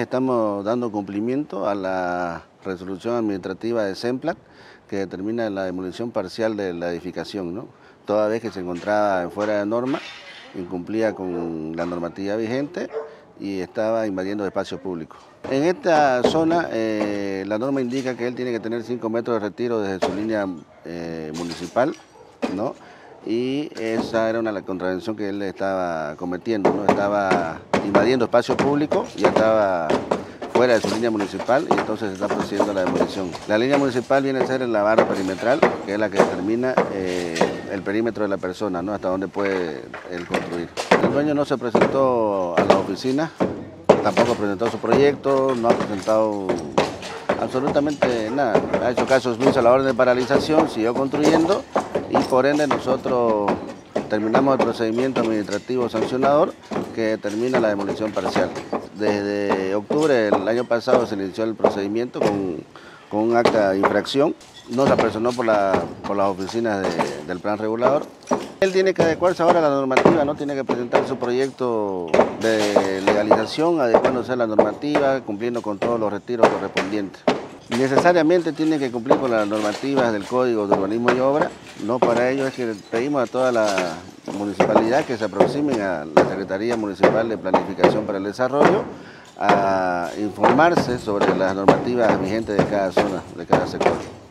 Estamos dando cumplimiento a la resolución administrativa de SEMPLAT que determina la demolición parcial de la edificación, ¿no? Toda vez que se encontraba fuera de norma, incumplía con la normativa vigente y estaba invadiendo espacios públicos. En esta zona la norma indica que él tiene que tener 5 metros de retiro desde su línea municipal, ¿no? Y esa era la contravención que él estaba cometiendo, ¿no? Estaba invadiendo espacio público, ya estaba fuera de su línea municipal y entonces se está procediendo a la demolición. La línea municipal viene a ser la barra perimetral, que es la que determina el perímetro de la persona, ¿no? Hasta dónde puede él construir. El dueño no se presentó a la oficina, tampoco presentó su proyecto, no ha presentado absolutamente nada. Ha hecho caso omiso a la orden de paralización, siguió construyendo y por ende nosotros terminamos el procedimiento administrativo sancionador que determina la demolición parcial. Desde octubre del año pasado se inició el procedimiento con un acta de infracción. No se apersonó por las oficinas del plan regulador. Él tiene que adecuarse ahora a la normativa, no tiene que presentar su proyecto de legalización, adecuándose a la normativa, cumpliendo con todos los retiros correspondientes. Necesariamente tiene que cumplir con las normativas del Código de Urbanismo y Obra, no para ello es que pedimos a toda la municipalidad que se aproximen a la Secretaría Municipal de Planificación para el Desarrollo a informarse sobre las normativas vigentes de cada zona, de cada sector.